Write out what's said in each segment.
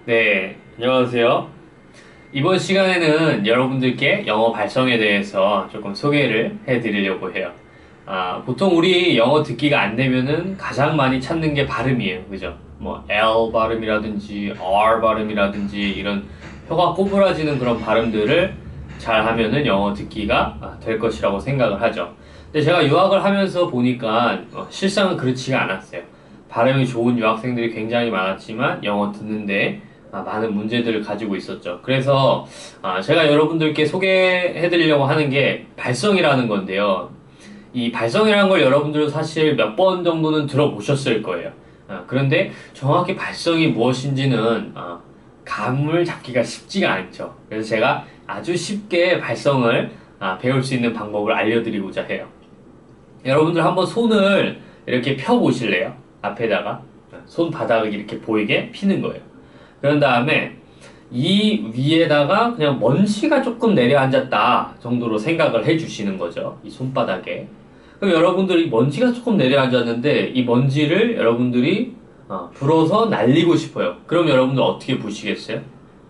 네, 안녕하세요. 이번 시간에는 여러분들께 영어 발성에 대해서 조금 소개를 해드리려고 해요. 보통 우리 영어 듣기가 안 되면은 가장 많이 찾는 게 발음이에요. 그죠? 뭐, L 발음이라든지, R 발음이라든지, 이런 혀가 꼬부라지는 그런 발음들을 잘 하면은 영어 듣기가 될 것이라고 생각을 하죠. 근데 제가 유학을 하면서 보니까 실상은 그렇지가 않았어요. 발음이 좋은 유학생들이 굉장히 많았지만 영어 듣는데 많은 문제들을 가지고 있었죠. 그래서 제가 여러분들께 소개해드리려고 하는 게 발성이라는 건데요. 이 발성이라는 걸 여러분들도 사실 몇 번 정도는 들어보셨을 거예요. 그런데 정확히 발성이 무엇인지는 감을 잡기가 쉽지가 않죠. 그래서 제가 아주 쉽게 발성을 배울 수 있는 방법을 알려드리고자 해요. 여러분들 한번 손을 이렇게 펴 보실래요? 앞에다가 손바닥을 이렇게 보이게 피는 거예요. 그런 다음에 이 위에다가 그냥 먼지가 조금 내려앉았다 정도로 생각을 해주시는 거죠. 이 손바닥에. 그럼 여러분들이 먼지가 조금 내려앉았는데 이 먼지를 여러분들이 불어서 날리고 싶어요. 그럼 여러분들 어떻게 부시겠어요?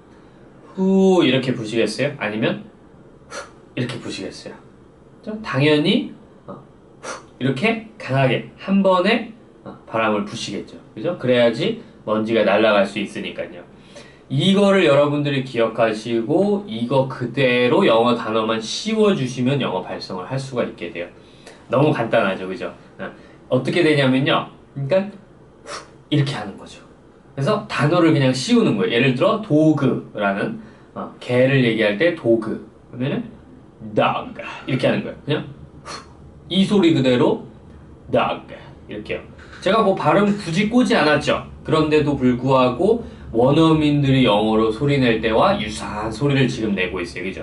후 이렇게 부시겠어요? 아니면 후 이렇게 부시겠어요? 당연히 이렇게 강하게 한 번에 바람을 부시겠죠. 그죠? 그래야지 먼지가 날아갈 수 있으니까요. 이거를 여러분들이 기억하시고 이거 그대로 영어 단어만 씌워주시면 영어 발성을 할 수가 있게 돼요. 너무 간단하죠. 그죠? 어떻게 되냐면요. 그러니까 이렇게 하는 거죠. 그래서 단어를 그냥 씌우는 거예요. 예를 들어 도그라는 개를 얘기할 때 도그 그러면은 dog 이렇게 하는 거예요. 그냥 이 소리 그대로 dog 이렇게요. 제가 뭐 발음 굳이 꼬지 않았죠. 그런데도 불구하고 원어민들이 영어로 소리 낼 때와 유사한 소리를 지금 내고 있어요. 그죠?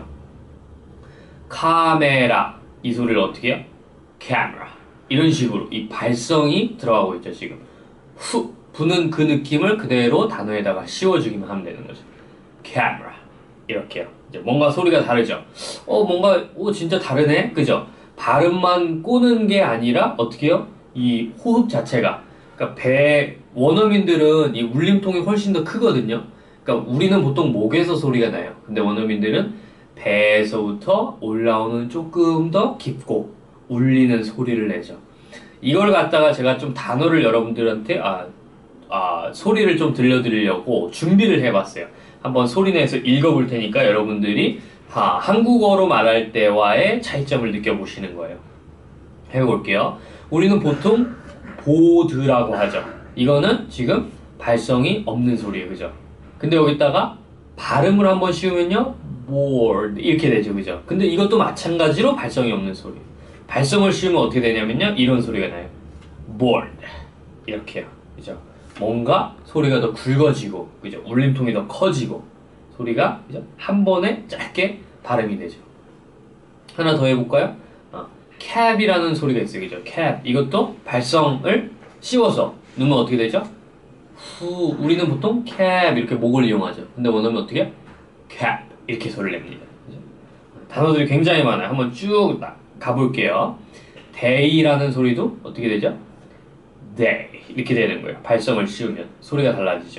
카메라 이 소리를 어떻게 해요? camera 이런 식으로 이 발성이 들어가고 있죠. 지금 후 부는 그 느낌을 그대로 단어에다가 씌워주기만 하면 되는 거죠. camera 이렇게요. 이제 뭔가 소리가 다르죠. 뭔가 진짜 다르네. 그죠? 발음만 꼬는 게 아니라 어떻게 해요? 이 호흡 자체가 그러니까 배 원어민들은 이 울림통이 훨씬 더 크거든요. 그러니까 우리는 보통 목에서 소리가 나요. 근데 원어민들은 배에서부터 올라오는 조금 더 깊고 울리는 소리를 내죠. 이걸 갖다가 제가 좀 단어를 여러분들한테 소리를 좀 들려드리려고 준비를 해봤어요. 한번 소리 내서 읽어볼 테니까 여러분들이 한국어로 말할 때와의 차이점을 느껴보시는 거예요. 해볼게요. 우리는 보통 보드라고 하죠. 이거는 지금 발성이 없는 소리예요. 그죠? 근데 여기다가 발음을 한번 씌우면요. board 이렇게 되죠. 그죠? 근데 이것도 마찬가지로 발성이 없는 소리. 발성을 씌우면 어떻게 되냐면요. 이런 소리가 나요. board 이렇게요. 그죠? 뭔가 소리가 더 굵어지고 그죠? 울림통이 더 커지고 소리가 그죠? 한 번에 짧게 발음이 되죠. 하나 더 해볼까요? cap이라는 소리가 있어요. 그죠? cap. 이것도 발성을 씌워서 넣으면 어떻게 되죠? 우리는 보통 cap 이렇게 목을 이용하죠. 근데 원어는 어떻게 해요? cap 이렇게 소리를 냅니다. 그죠? 단어들이 굉장히 많아요. 한번 쭉 가볼게요. day라는 소리도 어떻게 되죠? day 이렇게 되는 거예요. 발성을 씌우면 소리가 달라지죠.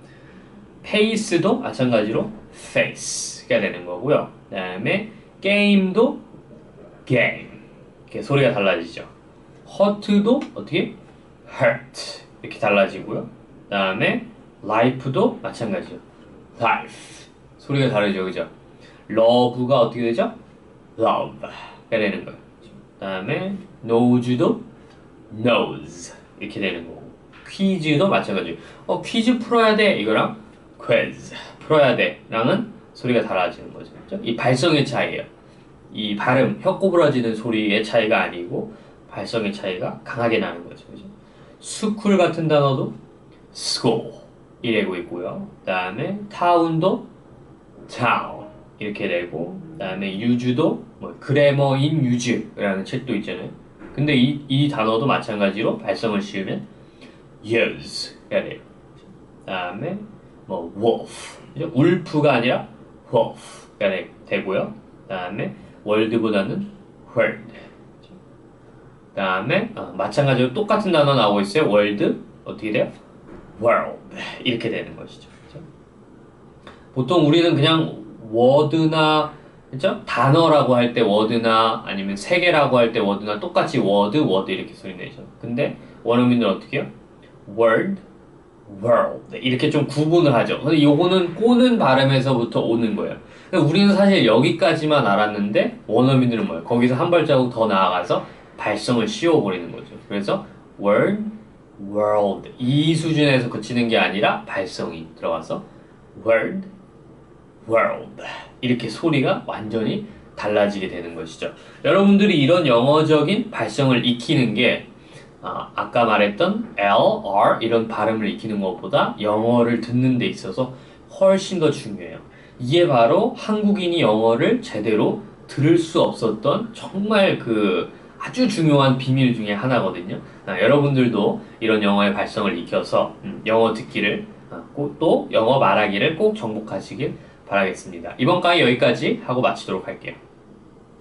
pace도 마찬가지로 face가 되는 거고요. 그 다음에 game도 game 이렇게 소리가 달라지죠. hurt도 어떻게? hurt 이렇게 달라지고요. 그 다음에 life도 마찬가지죠. life 소리가 다르죠. 그죠? love가 어떻게 되죠? love가 되는 거예요. 그 다음에 nose도 nose 이렇게 되는 거고 퀴즈도 마찬가지예요. 퀴즈 풀어야 돼 이거랑 quiz 풀어야 돼 랑은 소리가 달라지는 거죠. 그렇죠? 이 발성의 차이예요. 이 발음, 혀 꼬부라지는 소리의 차이가 아니고 발성의 차이가 강하게 나는 거죠. 그죠? 스쿨 같은 단어도 school 이래고 있고요. 그 다음에 town도 town 이렇게 되고 그 다음에 use도 그래머 인 use라는 책도 있잖아요. 근데 이 단어도 마찬가지로 발성을 씌우면 use가 돼요. 그 다음에 wolf 울프가 아니라 wolf가 되고요. 그 다음에 월드보다는 world. 그 다음에 마찬가지로 똑같은 단어 나오고 있어요. 월드 어떻게 돼요? world 이렇게 되는 것이죠. 그렇죠? 보통 우리는 그냥 워드나, 그죠? 단어라고 할 때 워드나 아니면 세계라고 할 때 워드나 똑같이 워드, 워드 이렇게 소리 내죠. 근데 원어민은 어떻게 해요? word, world 이렇게 좀 구분을 하죠. 근데 요거는 꼬는 발음에서부터 오는 거예요. 근데 우리는 사실 여기까지만 알았는데 원어민들은 뭐예요? 거기서 한 발자국 더 나아가서 발성을 씌워버리는 거죠. 그래서 word, world 이 수준에서 그치는 게 아니라 발성이 들어가서 word, world 이렇게 소리가 완전히 달라지게 되는 것이죠. 여러분들이 이런 영어적인 발성을 익히는 게 아까 말했던 L, R 이런 발음을 익히는 것보다 영어를 듣는 데 있어서 훨씬 더 중요해요. 이게 바로 한국인이 영어를 제대로 들을 수 없었던 정말 그 아주 중요한 비밀 중에 하나거든요. 여러분들도 이런 영어의 발성을 익혀서 영어 듣기를 또 영어 말하기를 꼭 정복하시길 바라겠습니다. 이번 강의 여기까지 하고 마치도록 할게요.